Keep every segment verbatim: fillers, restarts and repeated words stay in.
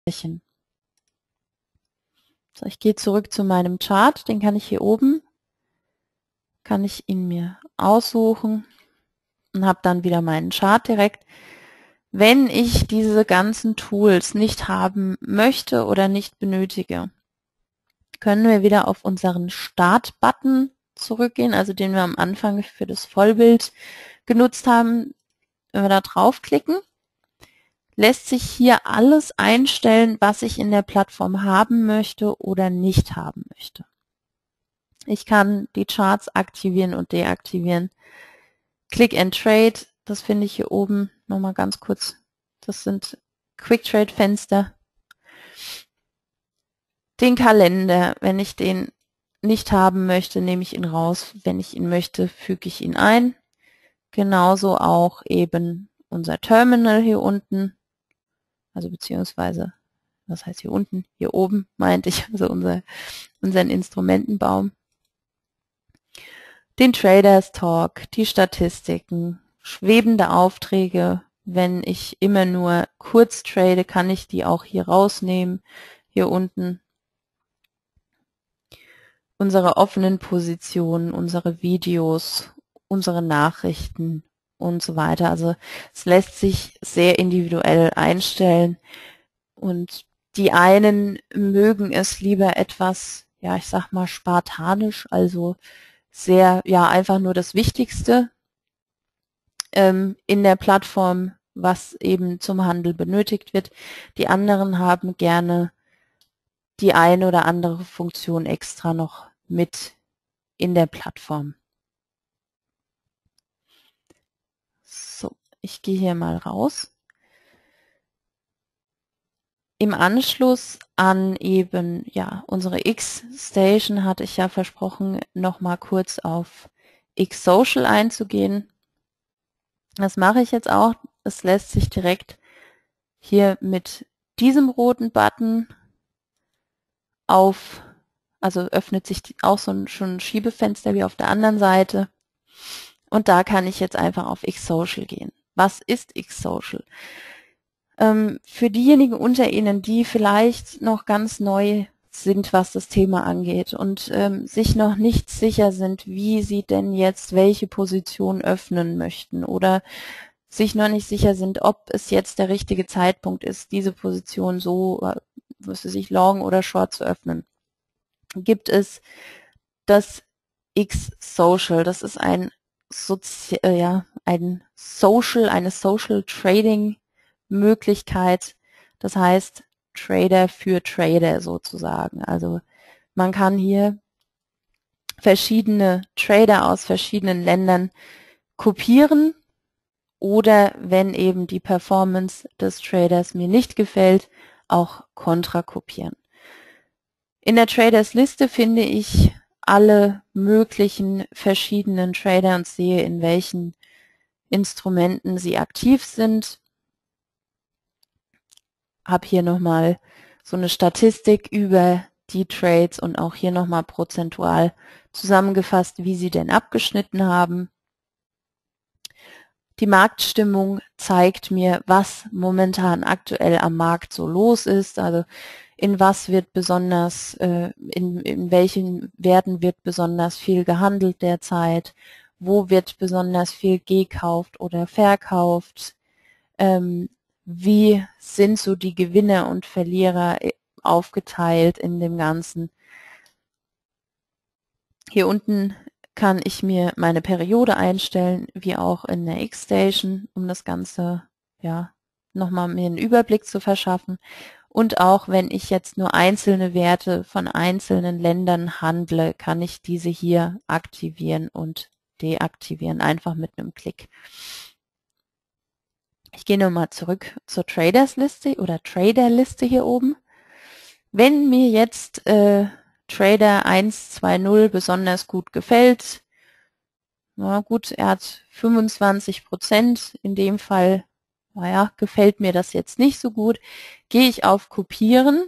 So, ich gehe zurück zu meinem Chart, den kann ich hier oben, kann ich ihn mir aussuchen und habe dann wieder meinen Chart direkt. Wenn ich diese ganzen Tools nicht haben möchte oder nicht benötige, können wir wieder auf unseren Start-Button zurückgehen, also den wir am Anfang für das Vollbild genutzt haben. Wenn wir da draufklicken, lässt sich hier alles einstellen, was ich in der Plattform haben möchte oder nicht haben möchte. Ich kann die Charts aktivieren und deaktivieren. Click and Trade, das finde ich hier oben nochmal ganz kurz. Das sind Quick Trade Fenster. Den Kalender, wenn ich den nicht haben möchte, nehme ich ihn raus. Wenn ich ihn möchte, füge ich ihn ein. Genauso auch eben unser Terminal hier unten. Also beziehungsweise, was heißt hier unten? Hier oben meinte ich, also unser, unseren Instrumentenbaum. Den Traders Talk, die Statistiken, schwebende Aufträge. Wenn ich immer nur kurz trade, kann ich die auch hier rausnehmen. Hier unten unsere offenen Positionen, unsere Videos, unsere Nachrichten und so weiter. Also es lässt sich sehr individuell einstellen und die einen mögen es lieber etwas, ja, ich sag mal spartanisch, also sehr, ja, einfach nur das Wichtigste ähm, in der Plattform, was eben zum Handel benötigt wird. Die anderen haben gerne die eine oder andere Funktion extra noch mit in der Plattform. So, ich gehe hier mal raus. Im Anschluss an eben, ja, unsere X-Station hatte ich ja versprochen, nochmal kurz auf X-Social einzugehen. Das mache ich jetzt auch. Es lässt sich direkt hier mit diesem roten Button auf, also öffnet sich auch so ein, schon ein Schiebefenster wie auf der anderen Seite. Und da kann ich jetzt einfach auf X-Social gehen. Was ist X-Social? Ähm, für diejenigen unter Ihnen, die vielleicht noch ganz neu sind, was das Thema angeht und ähm, sich noch nicht sicher sind, wie sie denn jetzt welche Position öffnen möchten oder sich noch nicht sicher sind, ob es jetzt der richtige Zeitpunkt ist, diese Position so, was weiß ich, Long oder Short zu öffnen, gibt es das X-Social. Das ist ein, Sozi äh, ja, ein Social, eine Social Trading Möglichkeit. Das heißt Trader für Trader sozusagen. Also man kann hier verschiedene Trader aus verschiedenen Ländern kopieren oder wenn eben die Performance des Traders mir nicht gefällt, auch kontra kopieren. In der Traders Liste finde ich alle möglichen verschiedenen Trader und sehe, in welchen Instrumenten sie aktiv sind. Habe hier nochmal so eine Statistik über die Trades und auch hier nochmal prozentual zusammengefasst, wie sie denn abgeschnitten haben. Die Marktstimmung zeigt mir, was momentan aktuell am Markt so los ist, also in was wird besonders, äh, in, in welchen Werten wird besonders viel gehandelt derzeit, wo wird besonders viel gekauft oder verkauft, ähm, wie sind so die Gewinner und Verlierer aufgeteilt in dem Ganzen. Hier unten kann ich mir meine Periode einstellen, wie auch in der X-Station, um das Ganze, ja, nochmal mir einen Überblick zu verschaffen. Und auch wenn ich jetzt nur einzelne Werte von einzelnen Ländern handle, kann ich diese hier aktivieren und deaktivieren, einfach mit einem Klick. Ich gehe nochmal zurück zur Traders-Liste oder Trader-Liste hier oben. Wenn mir jetzt äh, Trader eins zwei null besonders gut gefällt, na gut, er hat fünfundzwanzig Prozent, in dem Fall, naja, gefällt mir das jetzt nicht so gut, gehe ich auf Kopieren.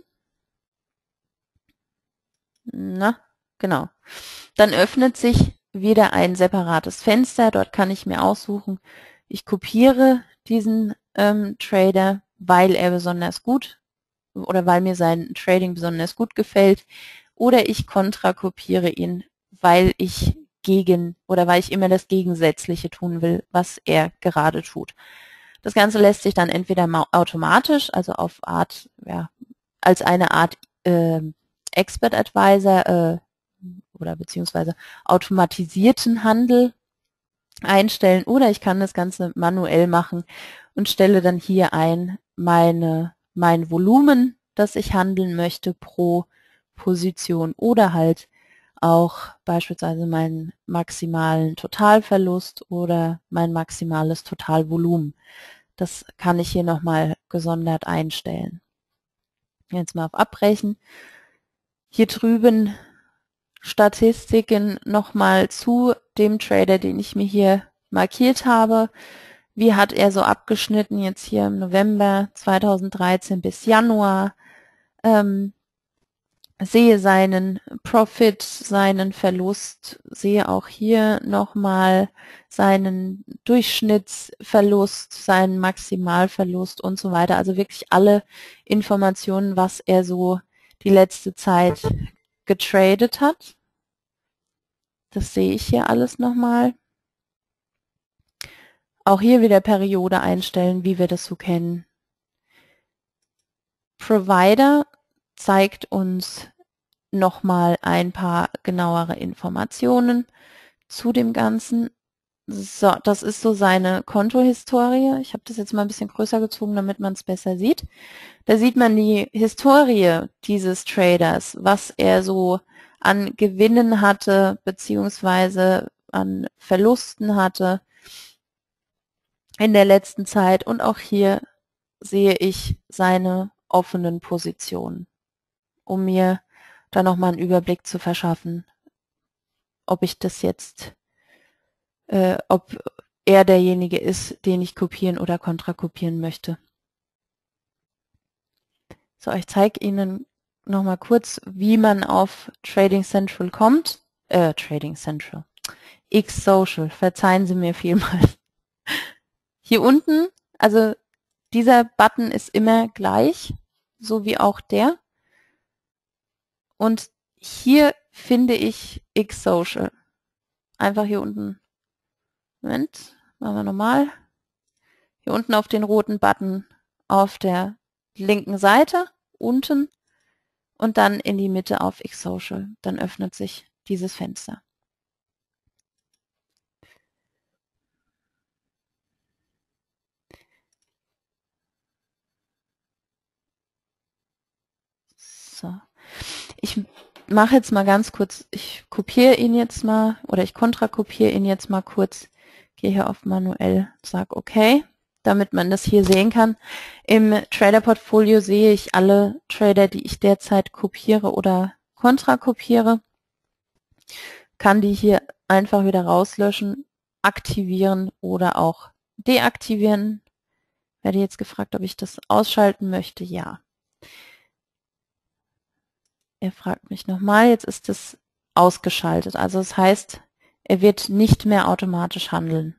Na, genau. Dann öffnet sich wieder ein separates Fenster. Dort kann ich mir aussuchen, ich kopiere diesen ähm, Trader, weil er besonders gut oder weil mir sein Trading besonders gut gefällt, oder ich kontrakopiere ihn, weil ich gegen oder weil ich immer das Gegensätzliche tun will, was er gerade tut. Das Ganze lässt sich dann entweder automatisch, also auf Art, ja, als eine Art äh, Expert Advisor äh, oder beziehungsweise automatisierten Handel einstellen, oder ich kann das Ganze manuell machen und stelle dann hier ein meine, mein Volumen, das ich handeln möchte pro Position, oder halt auch beispielsweise meinen maximalen Totalverlust oder mein maximales Totalvolumen. Das kann ich hier nochmal gesondert einstellen. Jetzt mal auf Abbrechen. Hier drüben Statistiken nochmal zu dem Trader, den ich mir hier markiert habe. Wie hat er so abgeschnitten jetzt hier im November zweitausenddreizehn bis Januar? Ähm, sehe seinen Profit, seinen Verlust, sehe auch hier nochmal seinen Durchschnittsverlust, seinen Maximalverlust und so weiter. Also wirklich alle Informationen, was er so die letzte Zeit getradet hat. Das sehe ich hier alles nochmal. Auch hier wieder Periode einstellen, wie wir das so kennen. Provider zeigt uns nochmal ein paar genauere Informationen zu dem Ganzen. So, das ist so seine Kontohistorie. Ich habe das jetzt mal ein bisschen größer gezogen, damit man es besser sieht. Da sieht man die Historie dieses Traders, was er so an Gewinnen hatte, beziehungsweise an Verlusten hatte in der letzten Zeit. Und auch hier sehe ich seine offenen Positionen, um mir da nochmal einen Überblick zu verschaffen, ob ich das jetzt, äh, ob er derjenige ist, den ich kopieren oder kontrakopieren möchte. So, ich zeige Ihnen nochmal kurz, wie man auf Trading Central kommt. Äh, Trading Central. X-Social, verzeihen Sie mir vielmals. Hier unten, also dieser Button ist immer gleich, so wie auch der. Und hier finde ich X-Social. Einfach hier unten. Moment, machen wir nochmal. Hier unten auf den roten Button auf der linken Seite, unten, und dann in die Mitte auf X-Social. Dann öffnet sich dieses Fenster. So. Ich mache jetzt mal ganz kurz, ich kopiere ihn jetzt mal, oder ich kontrakopiere ihn jetzt mal kurz, gehe hier auf manuell, sage OK, damit man das hier sehen kann. Im Trader-Portfolio sehe ich alle Trader, die ich derzeit kopiere oder kontrakopiere, kann die hier einfach wieder rauslöschen, aktivieren oder auch deaktivieren. Werde jetzt gefragt, ob ich das ausschalten möchte. Ja. Er fragt mich nochmal, jetzt ist es ausgeschaltet. Also das heißt, er wird nicht mehr automatisch handeln.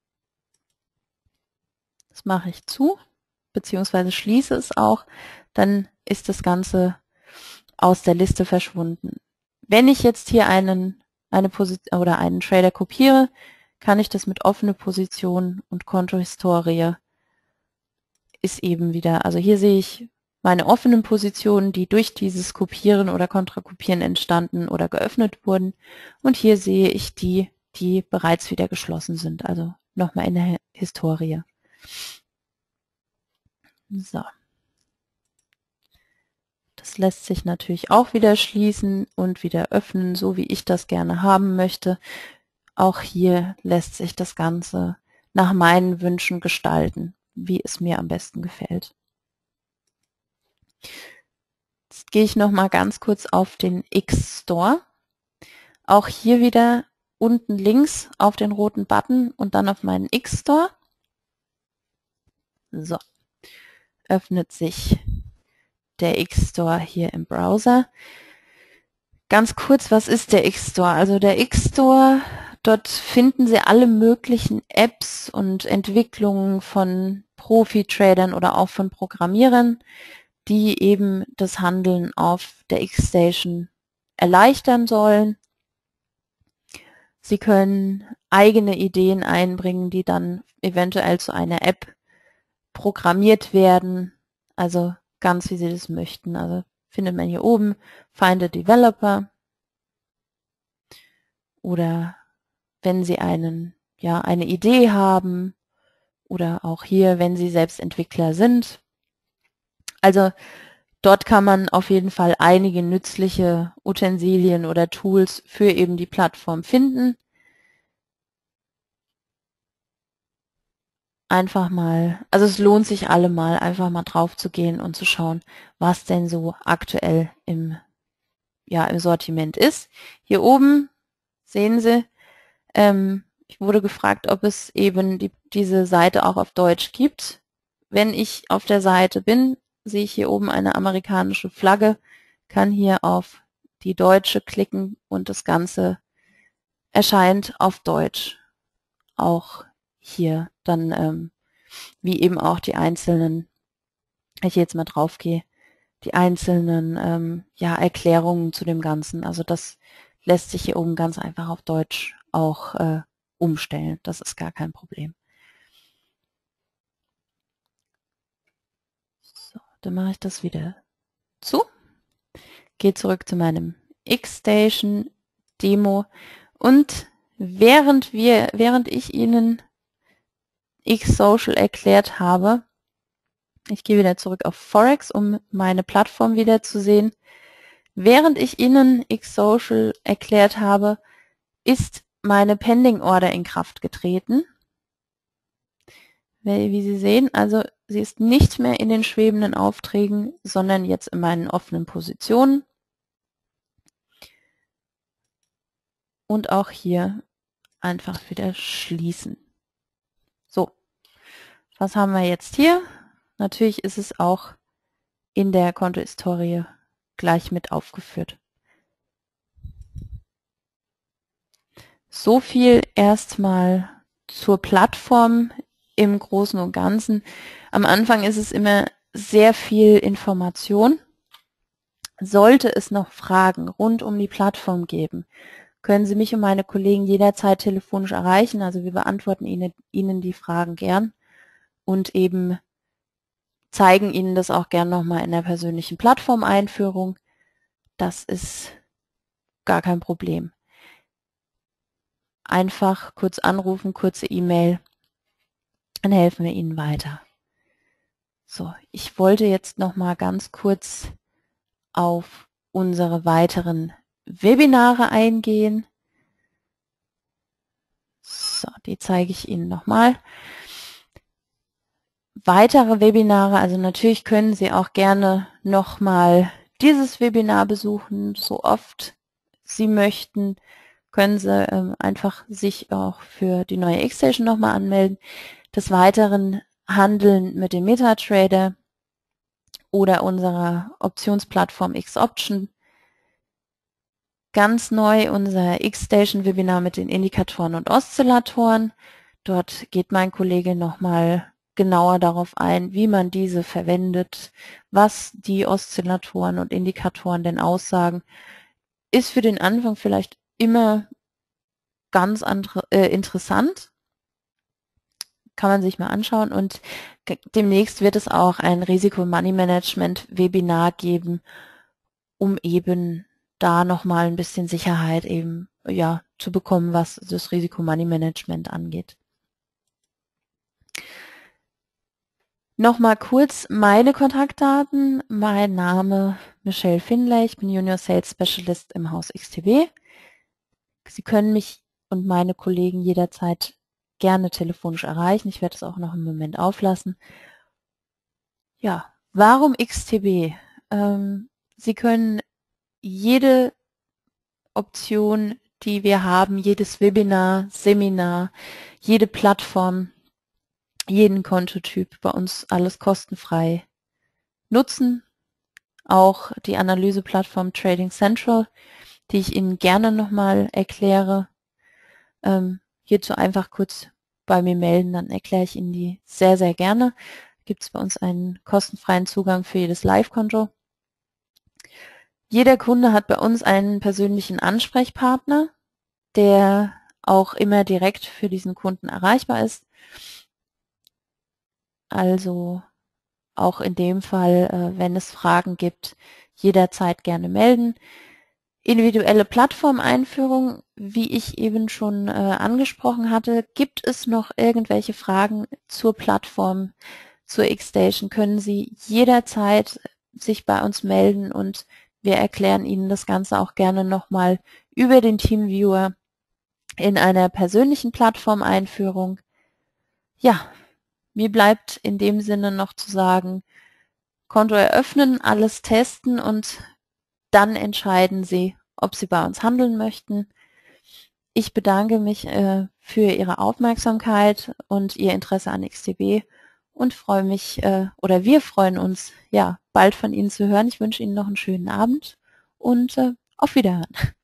Das mache ich zu, beziehungsweise schließe es auch. Dann ist das Ganze aus der Liste verschwunden. Wenn ich jetzt hier einen, eine Position oder einen Trader kopiere, kann ich das mit offene Position und Kontohistorie ist eben wieder, also hier sehe ich meine offenen Positionen, die durch dieses Kopieren oder Kontrakopieren entstanden oder geöffnet wurden. Und hier sehe ich die, die bereits wieder geschlossen sind, also nochmal in der Historie. So. Das lässt sich natürlich auch wieder schließen und wieder öffnen, so wie ich das gerne haben möchte. Auch hier lässt sich das Ganze nach meinen Wünschen gestalten, wie es mir am besten gefällt. Jetzt gehe ich noch mal ganz kurz auf den X-Store. Auch hier wieder unten links auf den roten Button und dann auf meinen X-Store. So, öffnet sich der X-Store hier im Browser. Ganz kurz, was ist der X-Store? Also der X-Store, dort finden Sie alle möglichen Apps und Entwicklungen von Profi-Tradern oder auch von Programmierern. die eben das Handeln auf der X-Station erleichtern sollen. Sie können eigene Ideen einbringen, die dann eventuell zu einer App programmiert werden, also ganz wie Sie das möchten. Also findet man hier oben Find a Developer oder wenn Sie einen, ja, eine Idee haben oder auch hier, wenn Sie selbst Entwickler sind. Also dort kann man auf jeden Fall einige nützliche Utensilien oder Tools für eben die Plattform finden. Einfach mal, also es lohnt sich allemal, einfach mal drauf zu gehen und zu schauen, was denn so aktuell im, ja, im Sortiment ist. Hier oben sehen Sie, ähm, ich wurde gefragt, ob es eben die, diese Seite auch auf Deutsch gibt. Wenn ich auf der Seite bin, sehe ich hier oben eine amerikanische Flagge, kann hier auf die deutsche klicken und das Ganze erscheint auf Deutsch. Auch hier dann, ähm, wie eben auch die einzelnen, wenn ich jetzt mal drauf gehe, die einzelnen ähm, ja, Erklärungen zu dem Ganzen. Also das lässt sich hier oben ganz einfach auf Deutsch auch äh, umstellen. Das ist gar kein Problem. So, dann mache ich das wieder zu. Gehe zurück zu meinem X-Station Demo und während wir, während ich Ihnen X-Social erklärt habe, ich gehe wieder zurück auf Forex, um meine Plattform wieder zu sehen. Während ich Ihnen X-Social erklärt habe, ist meine Pending Order in Kraft getreten. Wie Sie sehen, also sie ist nicht mehr in den schwebenden Aufträgen, sondern jetzt in meinen offenen Positionen. Und auch hier einfach wieder schließen. So, was haben wir jetzt hier? Natürlich ist es auch in der Kontohistorie gleich mit aufgeführt. So viel erstmal zur Plattform im Großen und Ganzen. Am Anfang ist es immer sehr viel Information. Sollte es noch Fragen rund um die Plattform geben, können Sie mich und meine Kollegen jederzeit telefonisch erreichen. Also wir beantworten Ihnen, Ihnen die Fragen gern und eben zeigen Ihnen das auch gern nochmal in der persönlichen Plattformeinführung. Das ist gar kein Problem. Einfach kurz anrufen, kurze E-Mail, dann helfen wir Ihnen weiter. So, ich wollte jetzt nochmal ganz kurz auf unsere weiteren Webinare eingehen. So, die zeige ich Ihnen nochmal. Weitere Webinare, also natürlich können Sie auch gerne nochmal dieses Webinar besuchen, so oft Sie möchten. Können Sie ähm, einfach sich auch für die neue X-Station nochmal anmelden. Des Weiteren handeln mit dem MetaTrader oder unserer Optionsplattform X-Option. Ganz neu unser X-Station-Webinar mit den Indikatoren und Oszillatoren. Dort geht mein Kollege nochmal genauer darauf ein, wie man diese verwendet, was die Oszillatoren und Indikatoren denn aussagen. Ist für den Anfang vielleicht immer ganz andere, äh, interessant. Kann man sich mal anschauen und demnächst wird es auch ein Risiko-Money-Management-Webinar geben, um eben da nochmal ein bisschen Sicherheit eben ja zu bekommen, was das Risiko-Money-Management angeht. Nochmal kurz meine Kontaktdaten. Mein Name Michelle Finlay, ich bin Junior Sales Specialist im Haus X T B. Sie können mich und meine Kollegen jederzeit gerne telefonisch erreichen. Ich werde es auch noch einen Moment auflassen. Ja, warum X T B? Ähm, Sie können jede Option, die wir haben, jedes Webinar, Seminar, jede Plattform, jeden Kontotyp bei uns alles kostenfrei nutzen. Auch die Analyseplattform Trading Central, die ich Ihnen gerne nochmal erkläre. Ähm, hierzu einfach kurz bei mir melden, dann erkläre ich Ihnen die sehr, sehr gerne. gibt es bei uns einen kostenfreien Zugang für jedes Live-Konto. Jeder Kunde hat bei uns einen persönlichen Ansprechpartner, der auch immer direkt für diesen Kunden erreichbar ist. Also auch in dem Fall, äh, wenn es Fragen gibt, jederzeit gerne melden. Individuelle Plattformeinführung, wie ich eben schon äh, angesprochen hatte. Gibt es noch irgendwelche Fragen zur Plattform, zur X-Station, können Sie jederzeit sich bei uns melden und wir erklären Ihnen das Ganze auch gerne nochmal über den TeamViewer in einer persönlichen Plattformeinführung. Ja, mir bleibt in dem Sinne noch zu sagen, Konto eröffnen, alles testen und dann entscheiden Sie, ob Sie bei uns handeln möchten. Ich bedanke mich äh, für Ihre Aufmerksamkeit und Ihr Interesse an X T B und freue mich, äh, oder wir freuen uns, ja, bald von Ihnen zu hören. Ich wünsche Ihnen noch einen schönen Abend und äh, auf Wiederhören.